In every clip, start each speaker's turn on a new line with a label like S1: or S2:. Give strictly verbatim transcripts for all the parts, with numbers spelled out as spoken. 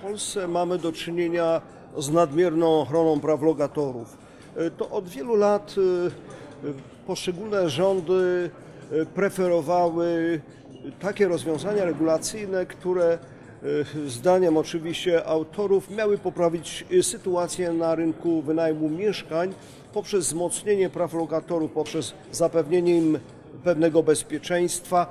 S1: Polsce mamy do czynienia z nadmierną ochroną praw lokatorów. To od wielu lat poszczególne rządy preferowały takie rozwiązania regulacyjne, które zdaniem oczywiście autorów miały poprawić sytuację na rynku wynajmu mieszkań poprzez wzmocnienie praw lokatorów, poprzez zapewnienie im pewnego bezpieczeństwa,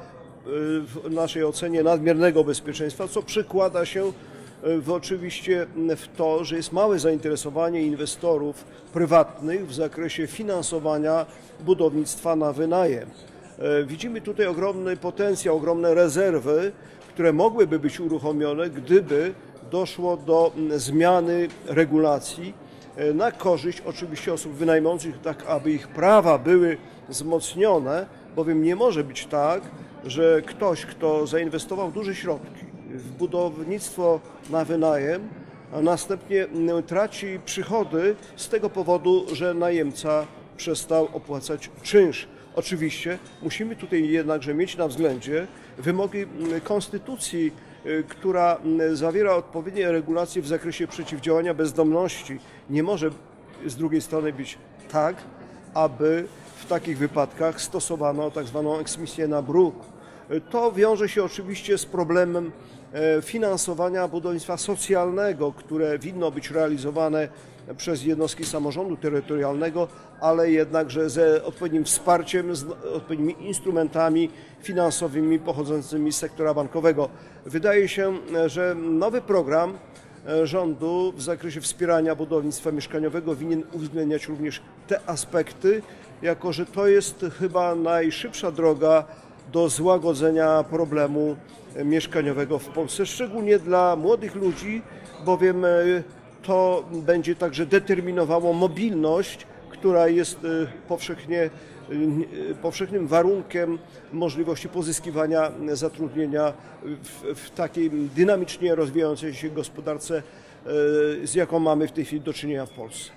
S1: w naszej ocenie nadmiernego bezpieczeństwa, co przekłada się w, oczywiście w to, że jest małe zainteresowanie inwestorów prywatnych w zakresie finansowania budownictwa na wynajem. Widzimy tutaj ogromny potencjał, ogromne rezerwy, które mogłyby być uruchomione, gdyby doszło do zmiany regulacji na korzyść oczywiście osób wynajmujących, tak aby ich prawa były wzmocnione, bowiem nie może być tak, że ktoś, kto zainwestował duże środki w budownictwo na wynajem, a następnie traci przychody z tego powodu, że najemca przestał opłacać czynsz. Oczywiście musimy tutaj jednakże mieć na względzie wymogi konstytucji, która zawiera odpowiednie regulacje w zakresie przeciwdziałania bezdomności. Nie może z drugiej strony być tak, aby w takich wypadkach stosowano tak zwaną eksmisję na bruk. To wiąże się oczywiście z problemem finansowania budownictwa socjalnego, które winno być realizowane przez jednostki samorządu terytorialnego, ale jednakże ze odpowiednim wsparciem, z odpowiednimi instrumentami finansowymi pochodzącymi z sektora bankowego. Wydaje się, że nowy program rządu w zakresie wspierania budownictwa mieszkaniowego winien uwzględniać również te aspekty, jako że to jest chyba najszybsza droga do złagodzenia problemu mieszkaniowego w Polsce, szczególnie dla młodych ludzi, bowiem to będzie także determinowało mobilność, która jest powszechnie, powszechnym warunkiem możliwości pozyskiwania zatrudnienia w, w takiej dynamicznie rozwijającej się gospodarce, z jaką mamy w tej chwili do czynienia w Polsce.